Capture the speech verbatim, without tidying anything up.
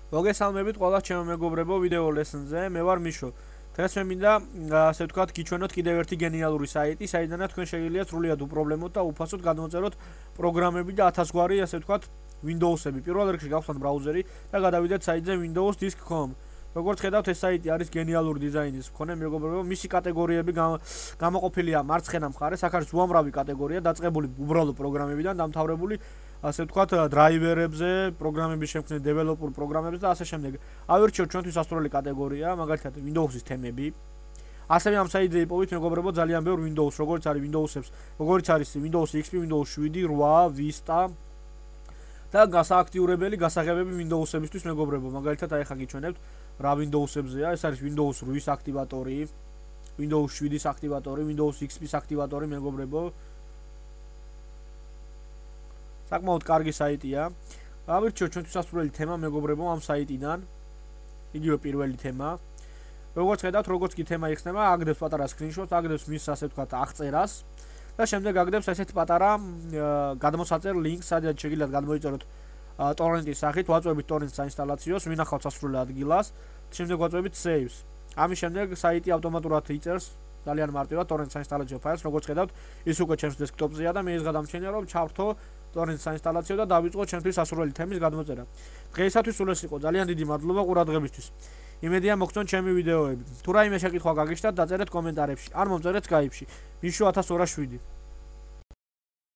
მოგესალმებით ყველა ჩემო მეგობრებო ვიდეო ლესონზე. მე ვარ მიშო. დღეს მე მინდა ასე ვთქვათ გიჩვენოთ კიდევ ერთი გენიალური საიტი, საიდანაც თქვენ შეგიძლიათ სრულიად უპრობლემოდ და უფასოდ გადმოწეროთ პროგრამები და ათას გვარი ასე ვთქვათ Windows-ები. პირველ რიგში გავხსნათ ბრაუზერი და გადავიდეთ საიტზე windows disk dot com. როგორც ხედავთ, ეს საიტი არის გენიალური დიზაინის მქონე მეგობრებო. მისი კატეგორიები გამოყოფილია მარცხენა მხარეს, აქ არის უამრავი კატეგორია დაწყებული უბრალო პროგრამებიდან დამთავრებული ასე ვთქვათ დრაივერებზე, პროგრამების შემქმნელ დეველოპერ პროგრამებზე და ასე შემდეგ. ავირჩიოთ ჩვენთვის ასურელი კატეგორია, მაგალითად Windows-ის თემები. ასევე ამ საიტზე იპოვეთ მეგობრებო ძალიან ბევრ Windows, როგორც არის Windows-ებს, როგორც არის Windows X P, Windows შვიდი, რვა, Vista და გასააქტიურებელი გასაღებები Windows-ებისთვის მეგობრებო. მაგალითად აი ხა გიჩვენებთ რა Windows-ებზეა, ეს არის Windows რვის აქტივატორი, Windows შვიდის აქტივატორი, Windows X P-ის აქტივატორი მეგობრებო. საკმაოდ კარგი საიტია. ავირჩიოთ ჩვენთვის ასურელი თემა მეგობრებო ამ საიტიდან. იგივე პირველი თემა. როგორც ხედავთ, როგორც კი თემა იხსნება, აგდებს პატარა სკრინშოტს, აგდებს მის ასე ვთქვათ აღწერას და შემდეგ აგდებს ესეთი პატარა გადმოსაწერ ლინკს, სადაც შეგიძლიათ გადმოიწეროთ ტორრენტის სახით, ვაწვევით ტორრენტს საინსტალაციოს, ვინახავთ სასურველ ადგილას, შემდეგ ვაწვევით saves. ამის შემდეგ საიტი ავტომატურად იწერს ძალიან მარტივად ტორრენტს საინსტალაციო ფაილს, როგორც ხედავთ, ის უკვე ჩემს დესკტოპზეა და მე ის გადამჩენია, რომ ჩავრთო ტორრენტს საინსტალაციო და დავიწყო ჩემთვის ასურველი თემის გადმოწერა. დღეისათვის სულ ეს იყო. ძალიან დიდი მადლობა ყურადღებისთვის. იმედია მოგწონთ ჩემი ვიდეოები. თუ რაიმე შეკითხვა გაგიჩნდათ, დაწერეთ კომენტარებში. არ მომწერეთ Skype-ში. მიშო ათას ორ შვიდი.